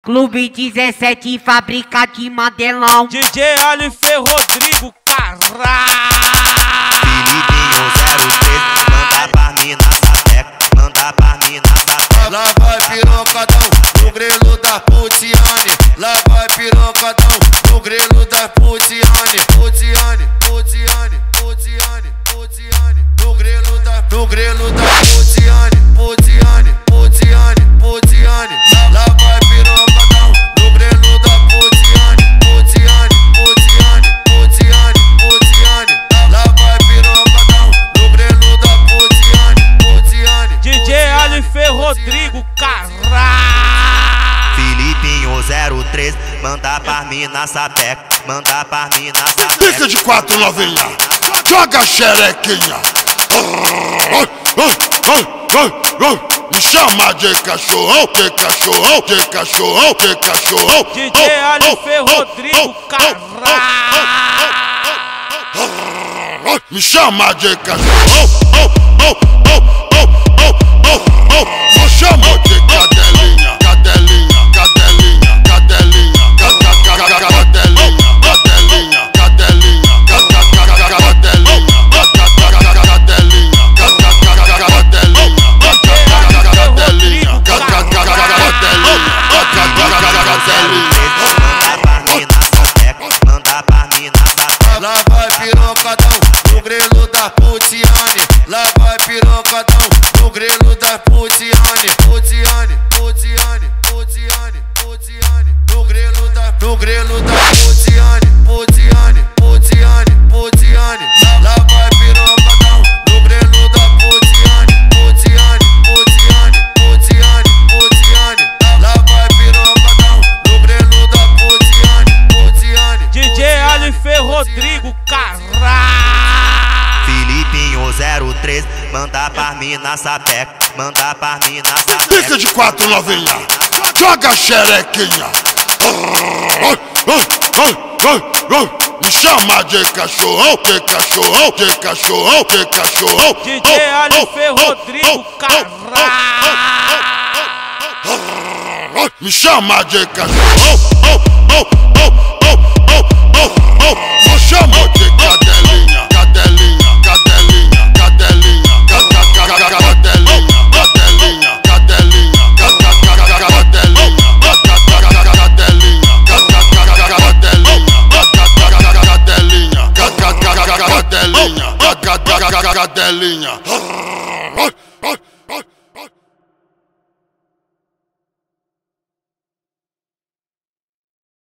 Clube 17, fábrica de Mandelão. DJ Alife Rodrigo, caralho. Filipinho 03, manda pra mim na sapeca, manda pra mim na sapeca. Lá vai pirocadão, no grelo da Putiane. Lá vai pirocadão, no grelo da Putiane. Putiane, Putiane, Putiane, Putiane. No grelo da Putiane. Putiane, Putiane, Putiane. Lá vai pirocadão, no grelo da Putiane. Putiane, Putiane, Putiane, Putiane. Lá vai pirocadão, no grelo da Putiane. Putiane. DJ Alife Rodrigo, caralho. Filipinho 03, manda pra mim na sapeca, manda pra mim na sapeca. Fica de 4 novinha, joga xerequinha. Me chama de cachorrão, de cachorrão, de cachorrão, de cachorrão. DJ Alife Rodrigo, caralho. Me chama de cachorrão. Me chama de cadelinha, cadelinha, cadelinha, cadelinha, cadelinha, cadelinha, cadelinha, cadelinha, Lá vai pirocadão, no grelo da Putiane. Lá vai pirocadão, no grelo da Putiane. Putiane, Putiane, Putiane, Putiane. No grelo da Putiane. Putiane, Putiane, Putiane. Lá vai pirocadão, no grelo da Putiane. Putiane, Putiane, Putiane, Putiane. Lá vai pirocadão, no grelo da Putiane. Putiane. DJ Alife Rodrigo, caralho. Filipinho 03, manda pra mim na sapeca, manda pra mim na sapeca. Fica de 4 novinha, joga xerequinha. Me chama de cachorrão, de cachorrão, de cachorrão, de cachorrão. DJ Alife Rodrigo, caralho. Me chama de cachorrão. Me chama de